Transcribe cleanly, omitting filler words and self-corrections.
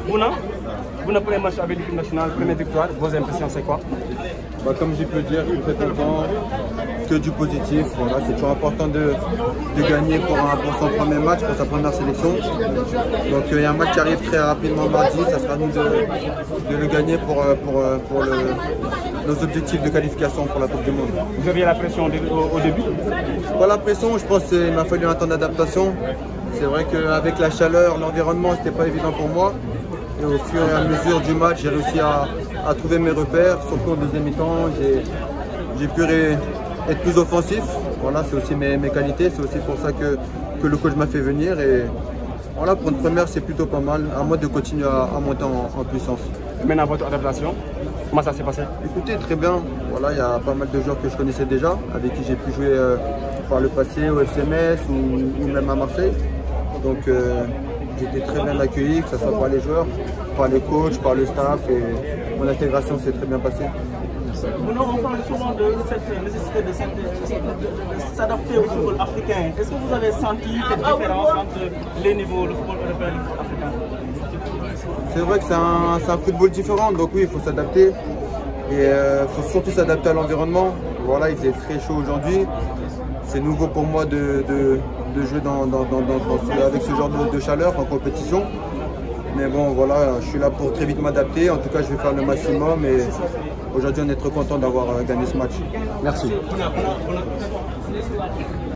Vous premier match avec l'équipe nationale, première victoire, vos impressions c'est quoi? Comme j'ai pu le dire, je suis très content, que du positif. Voilà, c'est toujours important de gagner pour son premier match, pour sa première sélection. Donc il y a un match qui arrive très rapidement mardi, ça sera à nous de le gagner pour nos objectifs de qualification pour la Coupe du Monde. Vous aviez la pression au début? Pas la pression, je pense qu'il m'a fallu un temps d'adaptation. C'est vrai qu'avec la chaleur, l'environnement, c'était pas évident pour moi. Et au fur et à mesure du match, j'ai réussi à trouver mes repères, surtout au deuxième mi-temps. J'ai pu être plus offensif. Voilà, c'est aussi mes qualités, c'est aussi pour ça que le coach m'a fait venir. Et voilà, pour une première, c'est plutôt pas mal. À moi de continuer à monter en puissance. Maintenant, votre adaptation, comment ça s'est passé? Écoutez, très bien. Voilà, il y a pas mal de joueurs que je connaissais déjà, avec qui j'ai pu jouer par le passé au FCMS ou même à Marseille. Donc, j'ai été très bien accueilli, que ce soit par les joueurs, par les coachs, par le staff, et mon intégration s'est très bien passée. On parle souvent de cette nécessité de s'adapter au football africain. Est-ce que vous avez senti cette différence entre les niveaux, le football européen et le football africain? C'est vrai que c'est un football différent, donc oui, il faut s'adapter. Et il faut surtout s'adapter à l'environnement. Voilà, il faisait très chaud aujourd'hui. C'est nouveau pour moi de jouer avec ce genre de chaleur en compétition. Mais bon, voilà, je suis là pour très vite m'adapter. En tout cas, je vais faire le maximum. Et aujourd'hui, on est très content d'avoir gagné ce match. Merci.